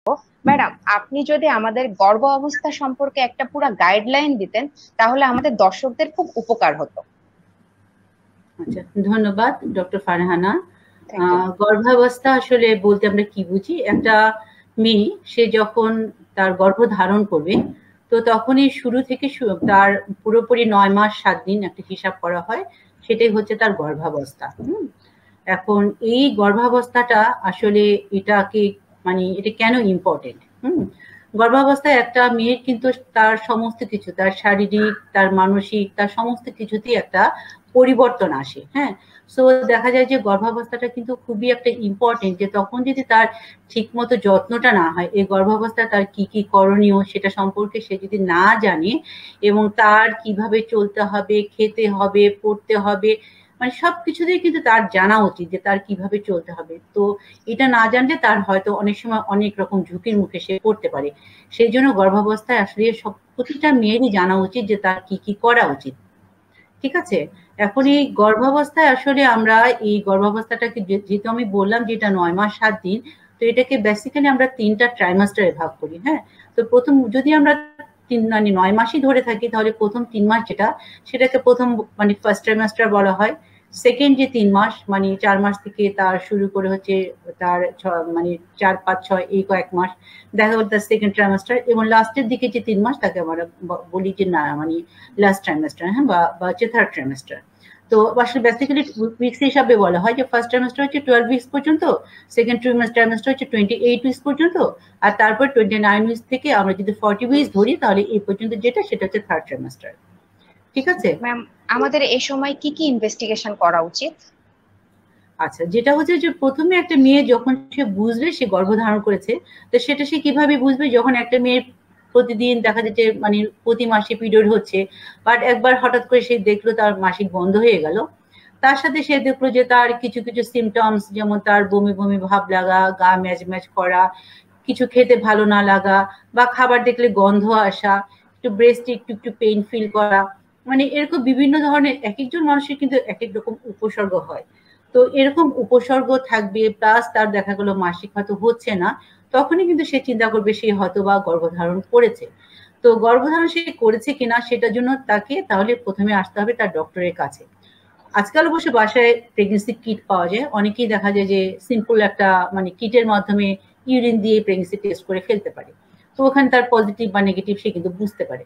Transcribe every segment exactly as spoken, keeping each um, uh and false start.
Madam, আপনি যদি আমাদের গর্ভ অবস্থা সম্পর্কে একটা পুরো গাইডলাইন দিতেন তাহলে আমাদের দর্শকদের খুব উপকার হতো। আচ্ছা, ধন্যবাদ ডক্টর ফারহানা। Thank you. গর্ভাবস্থা আসলে বলতে আমরা কি বুঝি? একটা মেয়ে সে যখন তার গর্ভ ধারণ করবে, তো তখনই শুরু থেকে তার পুরোপুরি নয় মাস সাত দিন একটা হিসাব করা হয়, সেটাই হচ্ছে তার গর্ভাবস্থা। হুম এখন এই গর্ভাবস্থাটা আসলে এটাকে মানে এটা কেন ইম্পর্টেন্ট? হুম গর্ভাবস্থায় একটা মেয়ের কিন্তু তার সমস্ত কিছু, তার শারীরিক, তার মানসিক, তার সমস্ত কিছুতেই একটা পরিবর্তন আসে। হ্যাঁ, সো দেখা যায় যে গর্ভাবস্থাটা কিন্তু খুবই একটা ইম্পর্টেন্ট, যে তখন যদি তার ঠিক মতো যত্নটা না হয়, এই গর্ভাবস্থায় তার কি কি করণীয় সেটা সম্পর্কে সে যদি না জানে, এবং তার কিভাবে চলতে হবে, খেতে হবে, পড়তে হবে, মানে সবকিছুতেই কিন্তু তার জানা উচিত যে তার কিভাবে চলতে হবে। তো এটা না জানলে তার হয়তো অনেক সময় অনেক রকম ঝুঁকির মুখে সে পড়তে পারে। সেই জন্য গর্ভাবস্থায় আসলে সব প্রতিটা মেয়েরই জানা উচিত যে তার কি কি করা উচিত। ঠিক আছে? এখন এই গর্ভাবস্থায় আসলে আমরা এই গর্ভাবস্থাটাকে যেহেতু আমি বললাম যে এটা নয় মাস সাত দিন, তো এটাকে বেসিক্যালি আমরা তিনটা ট্রাইমাস্টারে ভাগ করি। হ্যাঁ, তো প্রথম যদি আমরা তিন মানে নয় মাসই ধরে থাকি, তাহলে প্রথম তিন মাস যেটা, সেটাকে প্রথম মানে ফার্স্ট ট্রাইমাস্টার বলা হয়। সেকেন্ড যে তিন মাস মানে চার মাস থেকে তার শুরু করে হচ্ছে তার মানে চার পাঁচ ছয় এই কয়েক মাস দেখা গেল তার সেকেন্ড ট্রাইমাস্টার, এবং লাস্টের দিকে যে তিন মাস তাকে আমরা বলি যে না মানে লাস্ট ট্রাইমাস্টার, হ্যাঁ, বা হচ্ছে থার্ড ট্রাইমাস্টার। তো আসলে বেসিক্যালি উইকস হিসাবে বলা হয় যে ফার্স্ট ট্রাইমাস্টার হচ্ছে টুয়েলভ উইকস পর্যন্ত, সেকেন্ড ট্রাইমাস্টার হচ্ছে টোয়েন্টি এইট উইকস পর্যন্ত, আর তারপর টোয়েন্টি নাইন উইকস থেকে আমরা যদি ফর্টি উইকস ধরি তাহলে এই পর্যন্ত যেটা সেটা হচ্ছে থার্ড ট্রাইমাস্টার। ঠিক আছে ম্যাম, আমাদের এই সময় কি কি ইনভেস্টিগেশন করা উচিত? আচ্ছা, যেটা হচ্ছে যে প্রথমে একটা মেয়ে যখন সে বুঝবে সে গর্ভধারণ করেছে, তো সেটা সে কিভাবে বুঝবে? যখন একটা মেয়ের প্রতিদিন দেখা যাচ্ছে মানে প্রতি মাসে পিরিয়ড হচ্ছে, বাট একবার হঠাৎ করে সে দেখলো তার মাসিক বন্ধ হয়ে গেল, তার সাথে সে দেখলো যে তার কিছু কিছু সিমটমস, যেমন তার বমি বমি ভাব লাগা, গা ম্যাজ ম্যাজ করা, কিছু খেতে ভালো না লাগা, বা খাবার দেখলে গন্ধ আসা, একটু ব্রেস্টে একটু একটু পেইন ফিল করা, মানে এরকম বিভিন্ন ধরনের এক একজন মানুষের কিন্তু এক এক রকম উপসর্গ হয়। তো এরকম উপসর্গ থাকবে, প্লাস তার দেখা গেলো মাসিক হয়তো হচ্ছে না, তখনই কিন্তু সে চিন্তা করবে সে হয়তো বা গর্ভধারণ করেছে। তো গর্ভধারণ সে করেছে কিনা সেটার জন্য তাকে তাহলে প্রথমে আসতে হবে তার ডক্টরের কাছে। আজকাল অবশ্য বাসায় প্রেগনেন্সি কিট পাওয়া যায়, অনেকেই দেখা যায় যে সিম্পল একটা মানে কিটের মাধ্যমে ইউরিন দিয়ে প্রেগনেন্সি টেস্ট করে ফেলতে পারে, তো ওখানে তার পজিটিভ বা নেগেটিভ সে কিন্তু বুঝতে পারে।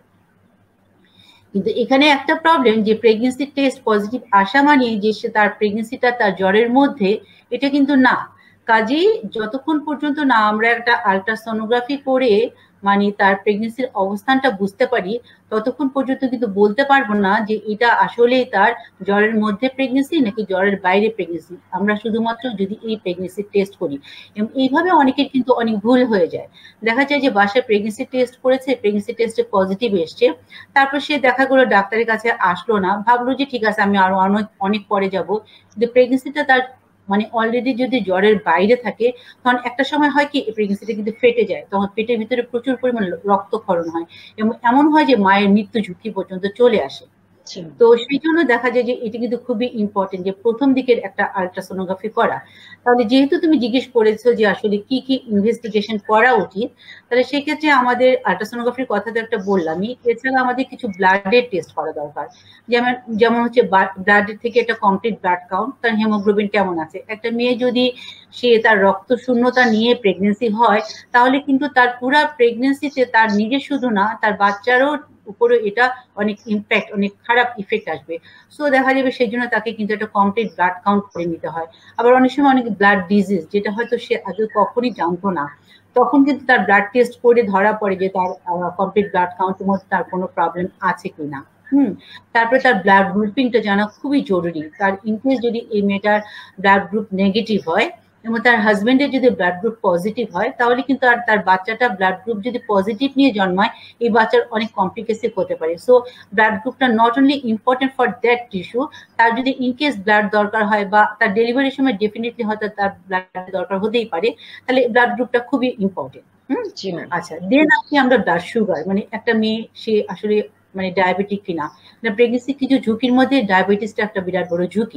কিন্তু এখানে একটা প্রবলেম, যে প্রেগনেন্সি টেস্ট পজিটিভ আসা মানে যে সে তার প্রেগনেন্সিটা তার জ্বরের মধ্যে, এটা কিন্তু না। কাজেই যতক্ষণ পর্যন্ত না আমরা একটা আলট্রাসোনোগ্রাফি করে মানে তার প্রেগনেন্সির অবস্থানটা বুঝতে পারি, ততক্ষণ পর্যন্ত কিন্তু বলতে পারবো না যে এটা আসলেই তার জ্বরের মধ্যে প্রেগনেন্সি নাকি জ্বরের বাইরে প্রেগনেন্সি, আমরা শুধুমাত্র যদি এই প্রেগনেন্সি টেস্ট করি। এবং এইভাবে অনেকের কিন্তু অনেক ভুল হয়ে যায়, দেখা যায় যে বাসায় প্রেগনেন্সি টেস্ট করেছে, প্রেগনেন্সি টেস্টে পজিটিভ এসছে, তারপর সে দেখা গেলো ডাক্তারের কাছে আসলো না, ভাবলো যে ঠিক আছে আমি আরো অনেক অনেক পরে যাব, কিন্তু প্রেগনেন্সিটা তার মানে অলরেডি যদি জ্বরের বাইরে থাকে, তখন একটা সময় হয় কি প্রেগনেন্সিটা কিন্তু ফেটে যায়, তখন পেটের ভিতরে প্রচুর পরিমাণ রক্তক্ষরণ হয়, এবং এমন হয় যে মায়ের মৃত্যু ঝুঁকি পর্যন্ত চলে আসে। তো সেই জন্য দেখা যায় যে এটা কিন্তু খুবই ইম্পর্টেন্ট যে প্রথম দিকের একটা আলট্রাসোনোগ্রাফি করা। তাহলে যেহেতু তুমি জিজ্ঞেস করেছো যে আসলে কি কি ইনভেস্টিগেশন করা উচিত, তাহলে সেক্ষেত্রে আমাদের আলট্রাসোনোগ্রাফির কথা তো একটা বললামই, এছাড়া আমাদের কিছু ব্লাডের টেস্ট করা দরকার। যেমন যেমন হচ্ছে ব্লাডের থেকে একটা কমপ্লিট ব্লাড কাউন্ট, তার হিমোগ্লোবিন কেমন আছে। একটা মেয়ে যদি সে তার রক্ত শূন্যতা নিয়ে প্রেগনেন্সি হয়, তাহলে কিন্তু তার পুরা প্রেগনেন্সিতে তার নিজের শুধু না তার বাচ্চারও উপরে এটা অনেক ইম্প্যাক্ট, অনেক খারাপ ইফেক্ট আসবে। সো দেখা যাবে সেই জন্য তাকে কিন্তু একটা কমপ্লিট ব্লাড কাউন্ট করে নিতে হয়। আবার অনেক সময় অনেক ব্লাড ডিজিজ, যেটা হয়তো সে আগে কখনই জানতো না, তখন কিন্তু তার ব্লাড টেস্ট করে ধরা পড়ে যে তার কমপ্লিট ব্লাড কাউন্টের মধ্যে তার কোনো প্রবলেম আছে কিনা। হুম তারপরে তার ব্লাড গ্রুপিংটা জানা খুবই জরুরি। তার ইনকেস যদি এই মেয়েটার ব্লাড গ্রুপ নেগেটিভ হয় এবং তার হাজবেন্ডের যদি ব্লাড গ্রুপ পজিটিভ হয়, তাহলে কিন্তু আর তার বাচ্চাটা ব্লাড গ্রুপ যদি পজিটিভ নিয়ে জন্মায়, এই বাচ্চার অনেক কমপ্লিকেশন হতে পারে। সো ব্লাড গ্রুপটা not only important for that tissue, তার যদি ইনকেস ব্লাড দরকার হয় বা তার ডেলিভারির সময় ডেফিনেটলি হয়তো তার ব্লাড দরকার হতেই পারে, তাহলে ব্লাড গ্রুপটা খুবই ইম্পর্টেন্ট। হুম আচ্ছা, দেন আপনি আমরা ব্লাড সুগার, মানে একটা মেয়ে সে আসলে মানে ডায়াবেটিক কিনা, প্রেগনেন্সি কিছু ঝুঁকির মধ্যে ডায়াবেটিসটা একটা বিরাট বড় ঝুঁকি।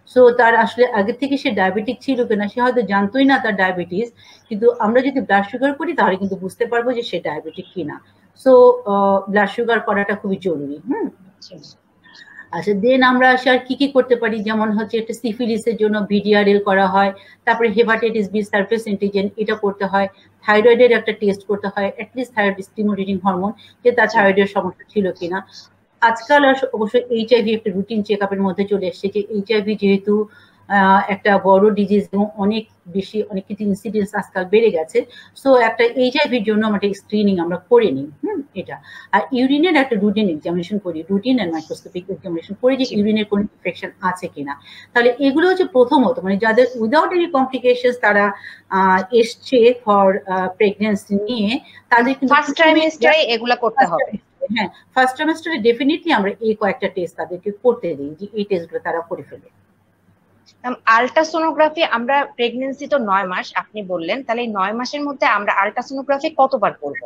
সো তার আসলে আগে থেকে সে ডায়াবেটিক ছিল কিনা সে হয়তো জানতোই না তার ডায়াবেটিস, কিন্তু আমরা যদি ব্লাড সুগার করি তাহলে কিন্তু বুঝতে পারবো যে সে ডায়াবেটিক কিনা। সো ব্লাড সুগার করাটা খুবই জরুরি। হুম আচ্ছা, দেন আমরা আসে আর কি কি করতে পারি, যেমন হচ্ছে একটা সিফিলিসের জন্য ভিডিআরএল করা হয়, তারপরে হেপাটাইটিস বি সারফেস অ্যান্টিজেন এটা করতে হয়, থাইরয়েডের একটা টেস্ট করতে হয়, অ্যাটলিস্ট থাইরয়েড স্টিমুলেটিং হরমোন, যে তার থাইরয়েডের সমস্যা ছিল কিনা। আজকাল অবশ্যই এইচআইভি একটা রুটিন চেক আপের মধ্যে চলে এসছে, যে এইচআইভি যেহেতু একটা বড় ডিজিজ এবং অনেক বেশি অনেক কিছু ইনসিডেন্স আজকাল বেড়ে গেছে, সো একটা এইচআইভির জন্য আমাদের স্ক্রিনিং আমরা করে নিই। হুম এটা আর ইউরিনের একটা রুটিন এক্সামিনেশন করি, রুটিন এন্ড মাইক্রোস্কোপিক এক্সামিনেশন করি যে ইউরিনের কোনো ইনফেকশন আছে কিনা। তাহলে এগুলো হচ্ছে প্রথমত, মানে যাদের উইদাউট এনি কমপ্লিকেশনস তারা এসছে ফর প্রেগন্যান্সি নিয়ে, তাদের কিন্তু ফার্স্ট ট্রাইমেস্টারে এগুলো করতে হবে। হ্যাঁ, ফার্স্ট ট্রাইমেস্টারে ডেফিনেটলি আমরা এই কয়েকটা টেস্ট তাদেরকে করতে দিই, যে এই টেস্টগুলো তারা করে ফেলে। আলট্রাসোনোগ্রাফি আমরা প্রেগন্যান্সি তো নয় মাস আপনি বললেন, তাহলে এই নয় মাসের মধ্যে আমরা আলট্রাসোনোগ্রাফি কতবার করব?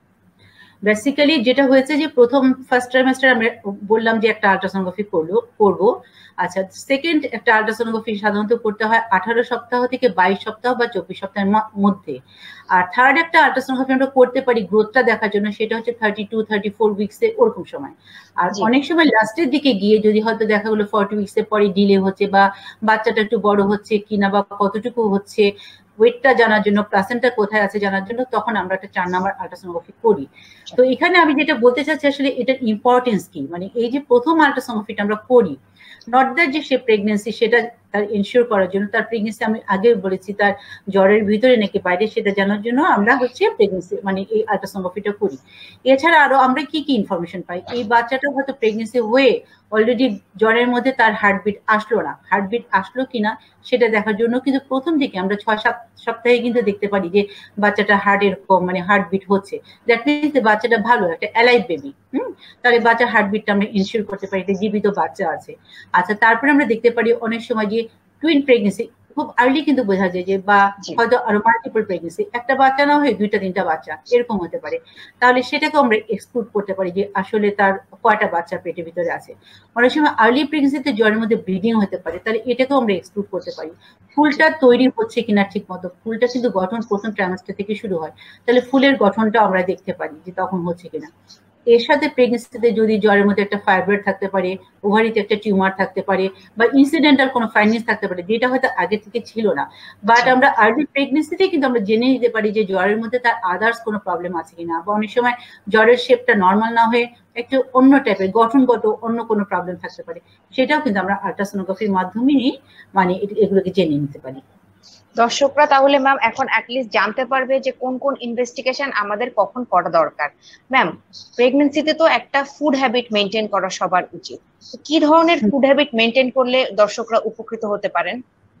বেসিক্যালি যেটা হয়েছে যে প্রথম ফার্স্ট ট্রাইমেস্টার আমরা বললাম যে একটা আলট্রাসোনোগ্রাফি করলো করবো। আচ্ছা, সেকেন্ড একটা আলট্রাসোনোগ্রাফি সাধারণত করতে হয় আঠারো সপ্তাহ থেকে বাইশ সপ্তাহ বা চব্বিশ সপ্তাহের মধ্যে। আর থার্ড একটা আলট্রাসোনোগ্রাফি আমরা করতে পারি গ্রোথটা দেখার জন্য, সেটা হচ্ছে থার্টি টু থার্টি ফোর উইক্সে ওরকম সময়। আর অনেক সময় লাস্টের দিকে গিয়ে যদি হয়তো দেখা গেলো ফর্টি উইক্সের পরে ডিলে হচ্ছে, বা বাচ্চাটা একটু বড় হচ্ছে কিনা বা কতটুকু হচ্ছে, ওয়েটটা জানার জন্য, প্লাসেন্টা কোথায় আছে জানার জন্য, তখন আমরা একটা চার নাম্বার আলট্রাসোনোগ্রাফি করি। তো এখানে আমি যেটা বলতে চাচ্ছি আসলে এটার ইম্পর্টেন্স কি, মানে এই যে প্রথম আলট্রাসোনোগ্রাফিটা আমরা করি, নট দ্যাট যে সে প্রেগনেন্সি সেটা তার এনশিওর করার জন্য, তার প্রেগনেন্সি আমি আগে বলেছি তার জ্বরের ভিতরে নাকি বাইরে সেটা জানার জন্য আমরা হচ্ছে প্রেগনেন্সি মানে এই আলট্রাসোনোগ্রাফিটা করি। এছাড়া আরো আমরা কি কি ইনফরমেশন পাই, এই বাচ্চাটা হয়তো প্রেগনেন্সি হয়ে অলরেডি জ্বরের মধ্যে তার হার্টবিট আসলো না, হার্টবিট আসলো কিনা সেটা দেখার জন্য কিন্তু প্রথম দিকে আমরা ছয় সাত সপ্তাহে কিন্তু দেখতে পারি যে বাচ্চাটা হার্ট এরকম মানে হার্টবিট হচ্ছে, দ্যাট মিনস বাচ্চাটা ভালো একটা অ্যালাইভ বেবি। হুম তাহলে বাচ্চার হার্টবিটটা আমরা ইনশিওর করতে পারি যে জীবিত বাচ্চা আছে। আচ্ছা, তারপরে আমরা দেখতে পারি অনেক সময় যে টুইন প্রেগনেন্সি খুব আর্লি কিন্তু বোঝা যায়, যে বা হয়তো আরো মাল্টিপল প্রেগনেন্সি, একটা বাচ্চা না হয়ে দুইটা তিনটা বাচ্চা এরকম হতে পারে, তাহলে সেটাকে আমরা এক্সক্লুড করতে পারি যে আসলে তার কয়টা বাচ্চা পেটের ভিতরে আছে। অনেক সময় আর্লি প্রেগনেন্সিতে জ্বরের মধ্যে ব্লিডিং হতে পারে, তাহলে এটাকেও আমরা এক্সক্লুড করতে পারি। ফুলটা তৈরি হচ্ছে কিনা ঠিক মতো, ফুলটা কিন্তু গঠন প্রথম ট্রাইমাস্টার থেকে শুরু হয়, তাহলে ফুলের গঠনটা আমরা দেখতে পারি যে তখন হচ্ছে কিনা। এর সাথে প্রেগনেন্সিতে যদি জ্বরের মধ্যে একটা ফাইব্রয়েড থাকতে পারে, ওভারিতে একটা টিউমার থাকতে পারে, বা ইনসিডেন্টাল কোনো ফাইন্ডিংস থাকতে পারে যেটা হয়তো আগে থেকে ছিল না, বাট আমরা আর্লি প্রেগনেন্সিতে কিন্তু আমরা জেনে নিতে পারি যে জ্বরের মধ্যে তার আদার্স কোনো প্রবলেম আছে কিনা, বা অনেক সময় জ্বরের শেপটা নর্মাল না হয়ে একটু অন্য টাইপের গঠনগত অন্য কোনো প্রবলেম থাকতে পারে, সেটাও কিন্তু আমরা আলট্রাসোনোগ্রাফির মাধ্যমেই মানে এগুলোকে জেনে নিতে পারি। দর্শকরা তাহলে ম্যাম এখন অ্যাটলিস্ট জানতে পারবে যে কোন কোন ইনভেস্টিগেশন আমাদের কখন করা দরকার। ম্যাম, প্রেগন্যান্সিতে তো একটা ফুড হ্যাবিট মেনটেন করা সবার উচিত, কি ধরনের ফুড হ্যাবিট মেনটেন করলে দর্শকরা উপকৃত হতে পারেন?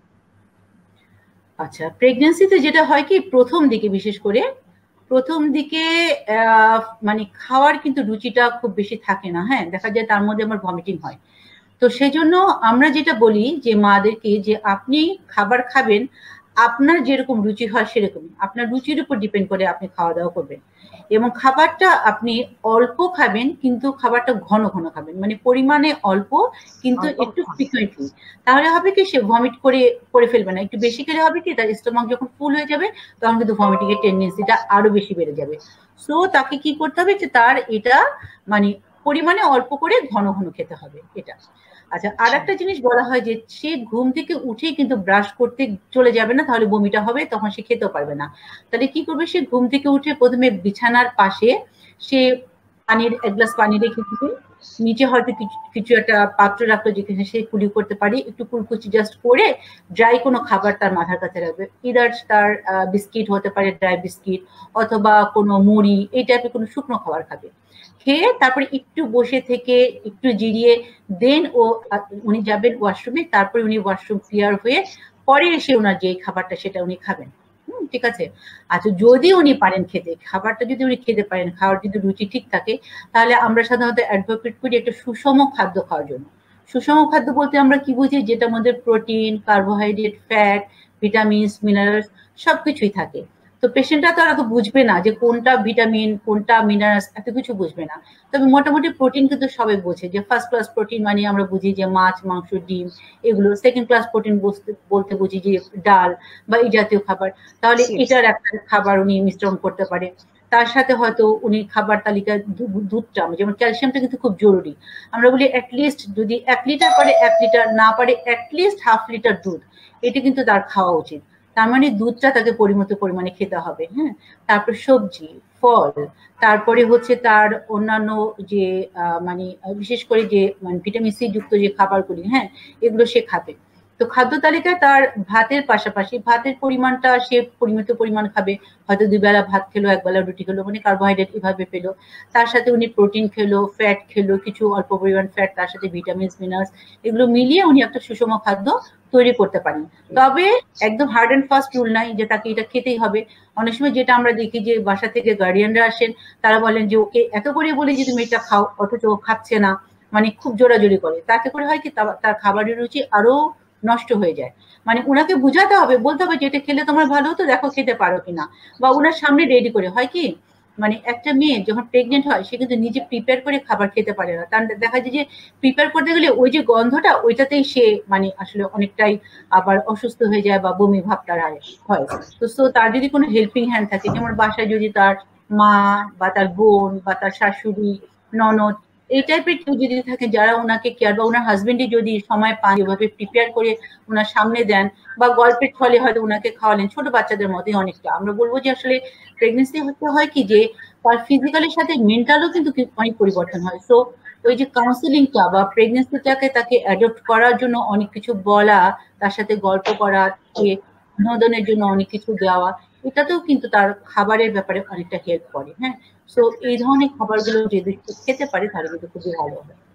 আচ্ছা, প্রেগন্যান্সিতে যেটা হয় কি প্রথম দিকে বিশেষ করে প্রথম দিকে মানে খাওয়ার কিন্তু রুচিটা খুব বেশি থাকে না, হ্যাঁ দেখা যায় তার মধ্যে আমার ভমিটিং হয়। তো সেই জন্য আমরা যেটা বলি যে মাদেরকে যে আপনি খাবার খাবেন আপনার যেরকম রুচি হয় সেরকমই, আপনার রুচির উপর ডিপেন্ড করে আপনি খাওয়া দাওয়া করবেন, এবং খাবারটা আপনি অল্প খাবেন কিন্তু খাবারটা ঘন ঘন খাবেন, মানে পরিমাণে অল্প কিন্তু একটু ফ্রিকুয়েন্টলি, তাহলে হবে কি সে ভমিট করে করে ফেলবে না। একটু বেশি খেলে হবে কি তার স্টোমাক যখন ফুল হয়ে যাবে তখন কিন্তু ভমিটিং এর টেন্ডেন্সিটা আরো বেশি বেড়ে যাবে। সো তাকে কি করতে হবে যে তার এটা মানে পরিমাণে অল্প করে ঘন ঘন খেতে হবে এটা। আচ্ছা, আর একটা জিনিস বলা হয় যে সে ঘুম থেকে উঠেই কিন্তু ব্রাশ করতে চলে যাবে না, তাহলে বমিটা হবে, তখন সে খেতেও পারবে না। তাহলে কি করবে, সে ঘুম থেকে উঠে প্রথমে বিছানার পাশে সে পানির এক গ্লাস পানি রেখে দিবে, নিচে হয়তো কিছু কিছু একটা পাত্র রাখলো যেখানে সে কুলি করতে পারি, একটু কুলকুচি জাস্ট করে ড্রাই কোনো খাবার তার মাথার কাছে রাখবে, ইদার তার বিস্কিট হতে পারে, ড্রাই বিস্কিট অথবা কোনো মুড়ি এই টাইপের কোনো শুকনো খাবার খাবে, খেয়ে তারপরে একটু বসে থেকে একটু জিরিয়ে দেন ও উনি যাবেন ওয়াশরুমে, তারপরে উনি ওয়াশরুম ক্লিয়ার হয়ে পরে এসে ওনার যে খাবারটা সেটা উনি খাবেন। হুম ঠিক আছে। আচ্ছা, যদি উনি পারেন খেতে, খাবারটা যদি উনি খেতে পারেন, খাওয়ার যদি রুচি ঠিক থাকে, তাহলে আমরা সাধারণত অ্যাডভোকেট করি একটা সুষম খাদ্য খাওয়ার জন্য। সুষম খাদ্য বলতে আমরা কি বুঝি, যেটার মধ্যে protein, carbohydrate, fat, vitamins, minerals সবকিছুই থাকে। তো পেশেন্টরা তো আর এত বুঝবে না যে কোনটা ভিটামিন, কোনটা মিনারেলস, এত কিছু বুঝবে না। তবে মোটামুটি প্রোটিন কিন্তু সবাই বোঝে, যে ফার্স্ট ক্লাস প্রোটিন মানে আমরা বুঝি যে মাছ, মাংস, ডিম এগুলো। সেকেন্ড ক্লাস প্রোটিন বলতে বুঝি যে ডাল বা এই জাতীয় খাবার। তাহলে এটার একটা খাবার উনি মিশ্রণ করতে পারে। তার সাথে হয়তো উনি খাবার তালিকায় দুধটা, যেমন ক্যালসিয়ামটা কিন্তু খুব জরুরি। আমরা বলি অ্যাটলিস্ট যদি এক লিটার পারে এক লিটার, না পারে অ্যাটলিস্ট হাফ লিটার দুধ, এটা কিন্তু তার খাওয়া উচিত। তার মানে দুধটা তাকে পরিমিত পরিমাণে খেতে হবে। হ্যাঁ, তারপর সবজি, ফল, তারপরে হচ্ছে তার অন্যান্য যে মানে বিশেষ করে যে মানে ভিটামিন সি যুক্ত যে খাবারগুলি, হ্যাঁ এগুলো সে খাবে। তো খাদ্য তালিকায় তার ভাতের পাশাপাশি ভাতের পরিমাণটা সে পরিমিত পরিমাণ খাবে। হয়তো দুই বেলা ভাত খেলো, এক বেলা রুটি খেলো, মানে কার্বোহাইড্রেট এভাবে পেলো। তার সাথে উনি প্রোটিন খেলো, ফ্যাট খেলো, কিছু অল্প পরিমাণ ফ্যাট, তার সাথে ভিটামিনস, মিনারেলস, এগুলো মিলিয়ে উনি একটা সুষম খাদ্য তৈরি করতে পারেন। তবে একদম হার্ড অ্যান্ড ফাস্ট রুল নাই যে তাকে এটা খেতেই হবে। অনেক সময় যেটা আমরা দেখি যে বাসা থেকে গার্ডিয়ানরা আসেন, তারা বলেন যে ওকে এত করে বলে যে তুমি এটা খাও, অথচ ও খাচ্ছে না, মানে খুব জোরাজোরি করে। তাতে করে হয় কি তার খাবারের রুচি আরো নষ্ট হয়ে যায়। মানে ওনাকে বুঝাতে হবে, বলতে হবে যে এটা খেলে তোমার ভালো হতো, দেখো খেতে পারো কিনা, বা ওনার সামনে রেডি করে। হয় কি মানে একটা মেয়ে যখন প্রেগনেন্ট হয় সে কিন্তু নিজে প্রিপেয়ার করে খাবার খেতে পারে না। তার দেখা যায় যে প্রিপেয়ার করতে গেলে ওই যে গন্ধটা, ওইটাতেই সে মানে আসলে অনেকটাই আবার অসুস্থ হয়ে যায় বা বমি ভাবটা হয়। তো সো তার যদি কোনো হেল্পিং হ্যান্ড থাকে, যেমন বাসায় যদি তার মা বা তার বোন বা তার শাশুড়ি, ননদ, এই টাইপের কেউ যদি থাকে যারা ওনাকে কেয়ার, বা ওনার হাজবেন্ডই যদি সময় পান যেভাবে প্রিপেয়ার করে ওনার সামনে দেন, বা গল্পের ছলে হয়তো ওনাকে খাওয়ালেন, ছোট বাচ্চাদের মতোই অনেকটা। আমরা বলবো যে আসলে প্রেগনেন্সি হতে হয় কি যে তার ফিজিক্যালের সাথে মেন্টালও কিন্তু অনেক পরিবর্তন হয়। সো ওই যে কাউন্সিলিংটা বা প্রেগনেন্সিটাকে তাকে অ্যাডপ্ট করার জন্য অনেক কিছু বলা, তার সাথে গল্প করা, বিনোদনের জন্য অনেক কিছু দেওয়া, এটাতেও কিন্তু তার খাবারের ব্যাপারে অনেকটা হেল্প করে। হ্যাঁ, সো এই ধরনের খাবারগুলো যদি খেতে পারে তাহলে কিন্তু খুবই ভালো হয়।